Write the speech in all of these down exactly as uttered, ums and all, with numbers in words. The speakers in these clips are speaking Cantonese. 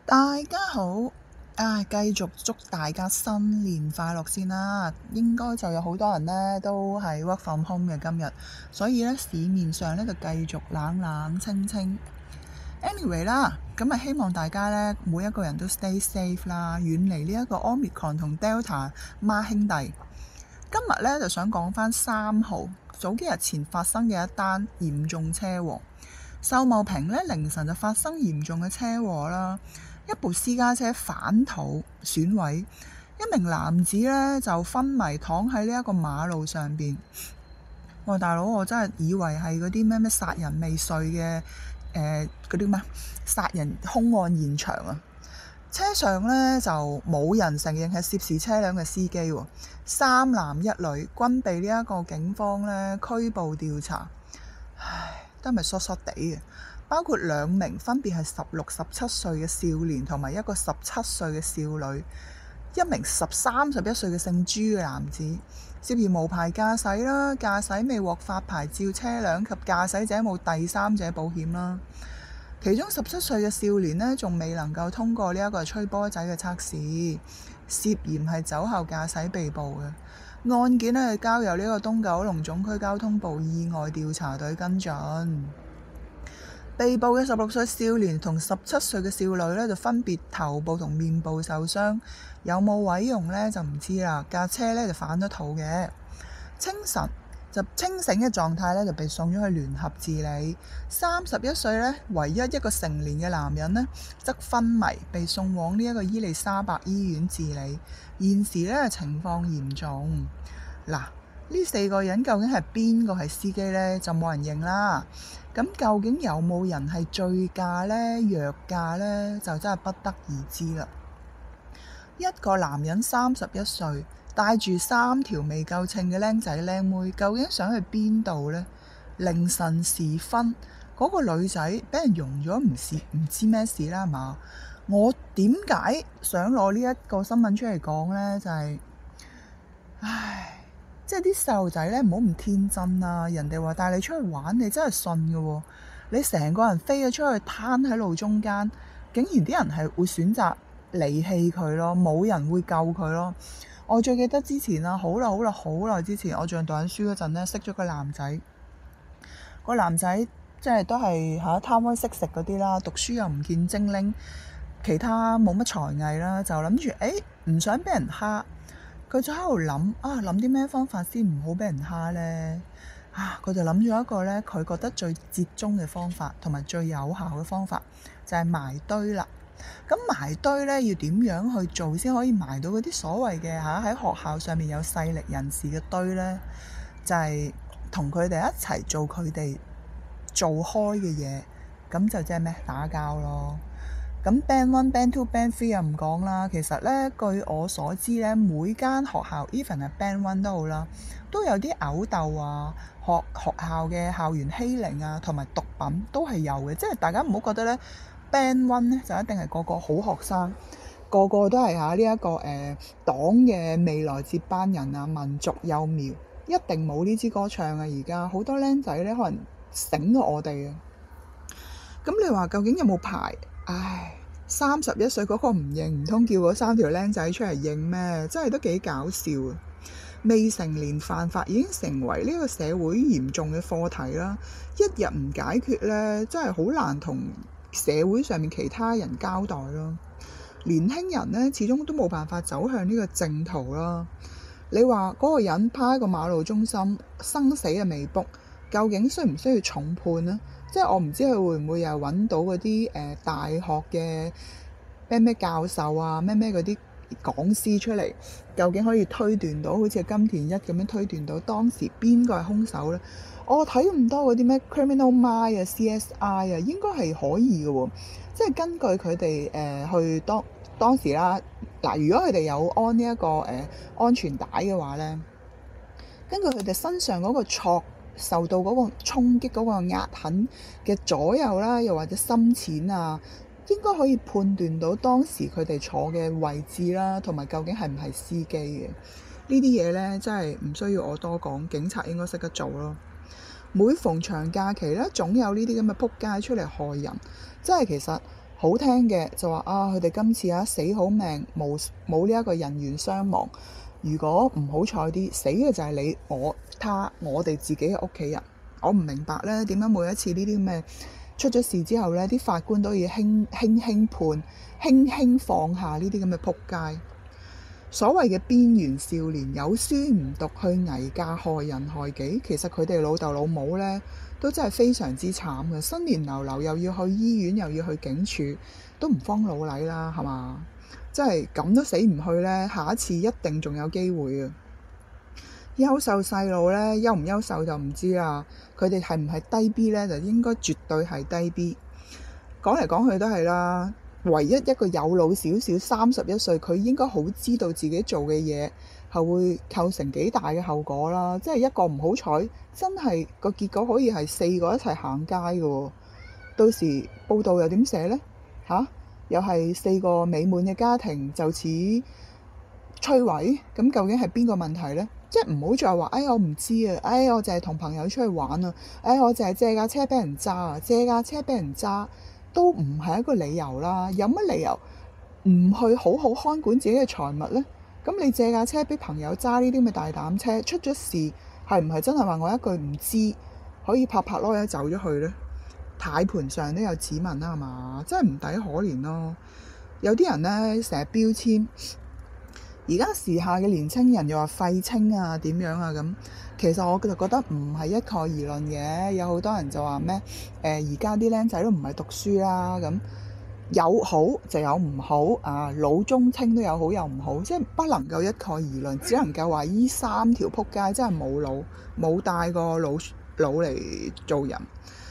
大家好，啊，繼續祝大家新年快樂先啦！應該就有好多人呢都係 work from home 嘅今日，所以呢市面上呢就繼續冷冷清清。Anyway 啦，咁啊希望大家呢每一個人都 stay safe 啦，遠離呢一個 Omicron 同 Delta 孖兄弟。今日呢就想講返三號早幾日前發生嘅一單嚴重車禍。秀茂坪呢凌晨就發生嚴重嘅車禍啦。一部私家車反肚損毀，一名男子呢就昏迷躺喺呢一個馬路上邊。哇！大佬，我真係以為係嗰啲咩咩殺人未遂嘅誒嗰啲咩殺人兇案現場啊！車上呢就冇人承認係涉事車輛嘅司機喎，三男一女均被呢一個警方呢拘捕調查。唉，都係咪疏疏地嘅？包括兩名分別係十六、十七歲嘅少年同埋一個十七歲嘅少女，一名十三、十一歲嘅姓朱嘅男子，涉嫌無牌駕駛啦、駕駛未獲發牌照車輛及駕駛者冇第三者保險啦。其中十七歲嘅少年呢，仲未能夠通過呢一個吹波仔嘅測試，涉嫌係酒後駕駛被捕嘅案件呢，係交由呢個東九龍總區交通部意外調查隊跟進。被捕嘅十六歲少年同十七歲嘅少女呢，就分別頭部同面部受傷，有冇毀容呢？就唔知啦。架車呢，就反咗肚嘅，清晨就清醒嘅狀態呢，就被送咗去聯合治理。三十一歲呢，唯一一個成年嘅男人呢，則昏迷，被送往呢一個伊利沙伯醫院治理，現時呢，情況嚴重。嗱，呢四個人究竟係邊個係司機呢？就冇人認啦。咁究竟有冇人係醉駕呢？藥駕呢？就真係不得而知啦。一個男人三十一歲，帶住三條未夠稱嘅僆仔僆妹，究竟想去邊度呢？凌晨時分，嗰、那個女仔俾人溶咗，唔是唔知咩事啦，係嘛？我點解想攞呢一個新聞出嚟講呢？就係、是，唉。即係啲細路仔咧，唔好咁天真啊！人哋話帶你出去玩，你真係信嘅喎。你成個人飛咗出去，攤喺路中間，竟然啲人係會選擇離棄佢咯，冇人會救佢咯。我最記得之前啦，好耐好耐好耐之前，我仲讀緊書嗰陣咧，識咗個男仔。個男仔即係都係嚇貪威識食嗰啲啦，讀書又唔見精靈，其他冇乜才藝啦，就諗住誒唔想俾人蝦。佢就喺度諗啊，諗啲咩方法先唔好俾人蝦呢？啊，佢就諗咗一個呢，佢覺得最折中嘅方法同埋最有效嘅方法，就係埋堆啦。咁埋堆呢，要點樣去做先可以埋到嗰啲所謂嘅嚇喺學校上面有勢力人士嘅堆呢？就係同佢哋一齊做佢哋做開嘅嘢，咁就即係咩？打交咯。咁 Band One、Band Two、Band Three 又唔講啦。其實咧，據我所知咧，每間學校 even 係 Band One 都好啦，都有啲毆鬥啊、學學校嘅校園欺凌啊，同埋毒品都係有嘅。即係大家唔好覺得咧 Band One 咧就一定係個個好學生，個個都係嚇呢一個誒、呃、黨嘅未來接班人啊，民族幼苗，一定冇呢支歌唱啊！而家好多僆仔咧，可能醒咗我哋啊。咁你話究竟有冇牌？唉，三十一歲嗰個唔認，唔通叫嗰三條僆仔出嚟認咩？真係都幾搞笑啊！未成年犯法已經成為呢個社會嚴重嘅課題啦，一日唔解決呢，真係好難同社會上面其他人交代咯。年輕人呢，始終都冇辦法走向呢個正途啦。你話嗰個人趴喺個馬路中心，生死嘅未卜，究竟需唔需要重判呢？即係我唔知佢會唔會又揾到嗰啲誒大學嘅咩咩教授啊，咩咩嗰啲講師出嚟，究竟可以推斷到好似金田一咁樣推斷到當時邊個係兇手呢？我睇咁多嗰啲咩 Criminal Minds 啊、C S I 啊，應該係可以嘅喎。即係根據佢哋誒去當當時啦，嗱，如果佢哋有安呢、這、一個誒、呃、安全帶嘅話呢，根據佢哋身上嗰個挫受到嗰個衝擊嗰個壓痕嘅左右啦，又或者深淺啊，應該可以判斷到當時佢哋坐嘅位置啦，同埋究竟係唔係司機嘅。呢啲嘢呢，真係唔需要我多講，警察應該識得做咯。每逢長假期呢，總有呢啲咁嘅仆街出嚟害人，即係其實好聽嘅就話啊，佢哋今次啊死好命，冇冇呢一個人員傷亡。如果唔好彩啲，死嘅就係你、我、他、我哋自己嘅屋企人。我唔明白咧，點解每一次呢啲咁嘅出咗事之後咧，啲法官都要輕輕輕判、輕輕放下呢啲咁嘅仆街。所謂嘅邊緣少年，有書唔讀，去危嫁害人害己，其實佢哋老豆老母咧都真係非常之慘嘅。新年流流又要去醫院，又要去警署，都唔慌老禮啦，係嘛？真係咁都死唔去咧，下一次一定仲有機會啊！優秀細路咧，優唔優秀就唔知啦。佢哋係唔係低 B 咧？就應該絕對係低 B。講嚟講去都係啦。唯一一個有腦少少，三十一歲，佢應該好知道自己做嘅嘢係會構成幾大嘅後果啦。即係一個唔好彩，真係個結果可以係四個一齊行街嘅喎。到時報道又點寫呢？吓、啊？又係四個美滿嘅家庭就此摧毀，咁究竟係邊個問題呢？即係唔好再話，哎我唔知啊，哎我淨係同朋友出去玩啊，哎我淨係借架車俾人揸啊，借架車俾人揸都唔係一個理由啦。有乜理由唔去好好看管自己嘅財物呢？咁你借架車俾朋友揸呢啲咁嘅大膽車，出咗事係唔係真係話我一句唔知可以拍拍攞嘢走咗去呢？軚盤上都有指紋啦，係嘛？真係唔抵可憐咯。有啲人呢，成日標籤，而家時下嘅年青人又話廢青啊點樣啊咁。其實我就覺得唔係一概而論嘅。有好多人就話咩誒，而家啲僆仔都唔係讀書啦咁，有好就有唔好啊，老中青都有好有唔好，即係不能夠一概而論，只能夠話依三條撲街真係冇腦，冇帶個腦腦嚟做人。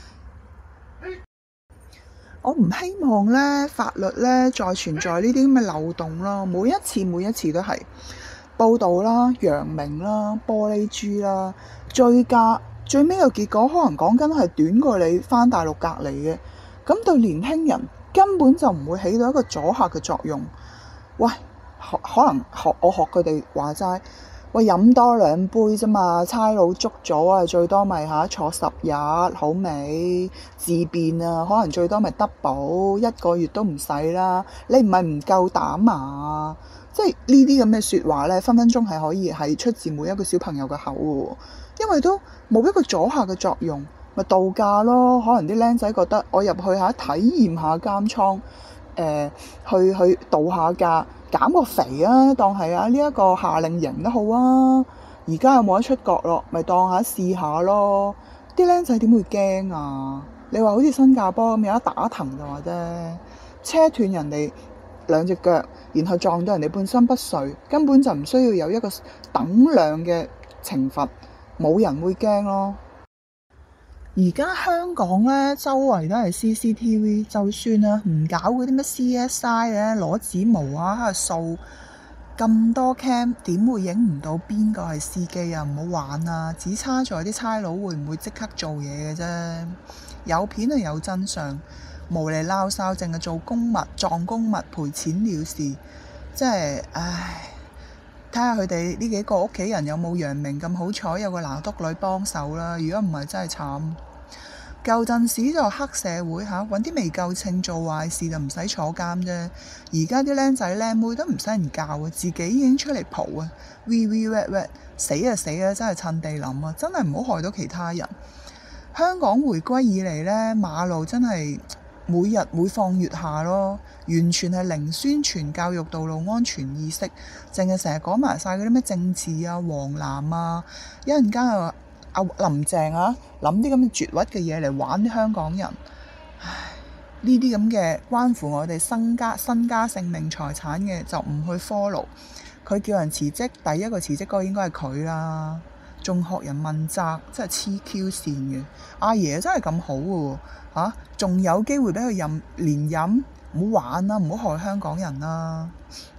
我唔希望咧法律咧再存在呢啲咁嘅漏洞咯，每一次每一次都係報道啦、揚名啦、玻璃珠啦、追加，最尾嘅結果可能講緊係短過你返大陸隔離嘅，咁對年輕人根本就唔會起到一個阻嚇嘅作用。喂，可可能學我學佢哋話齋。喂，飲多兩杯啫嘛，差佬捉咗啊，最多咪嚇坐十日，好未？自辯啊，可能最多咪得保一個月都唔使啦。你唔係唔夠膽啊？即係呢啲咁嘅説話咧，分分鐘係可以係出自每一個小朋友嘅口喎，因為都冇一個阻嚇嘅作用，咪度假咯。可能啲僆仔覺得我入去下體驗下監倉，誒、呃、去去度下假。減個肥啊，當係啊呢一個夏令營都好啊。而家有冇得出國咯？咪當下試下咯。啲僆仔點會驚啊？你話好似新加坡咁有得打藤就話啫，車斷人哋兩隻腳，然後撞到人哋半身不遂，根本就唔需要有一個等量嘅懲罰，冇人會驚咯。而家香港咧，周圍都係 C C T V， 就算啊唔搞嗰啲咩 C S I 咧，攞指模啊喺度掃咁多 cam， 點會影唔到邊個係司機啊？唔好玩啊！只差在啲差佬會唔會即刻做嘢嘅啫？有片係有真相，無厘鬧哨，淨係做公物撞公物賠錢了事，即係唉。睇下佢哋呢幾個屋企人有冇楊明咁好彩，有個拿督女幫手啦。如果唔係，真係慘。舊陣時就黑社會嚇，揾啲未夠稱做壞事就唔使坐監啫。而家啲僆仔僆妹都唔使人教啊，自己已經出嚟蒲啊 ，we we wet wet，死啊死啊，真係趁地諗啊，真係唔好害到其他人。香港回歸以嚟呢，馬路真係每日每況愈下咯，完全係零宣傳教育道路安全意識，淨係成日講埋晒嗰啲咩政治啊、黃藍啊，一陣間又話阿林鄭啊諗啲咁嘅絕核嘅嘢嚟玩啲香港人，唉，呢啲咁嘅關乎我哋身家身家性命財產嘅就唔去 follow， 佢叫人辭職，第一個辭職嗰個應該係佢啦，仲學人問責，真係黐 Q 線嘅。阿爺真係咁好嘅喎，嚇，仲有機會俾佢任連任，唔好玩啦，唔好害香港人啦〜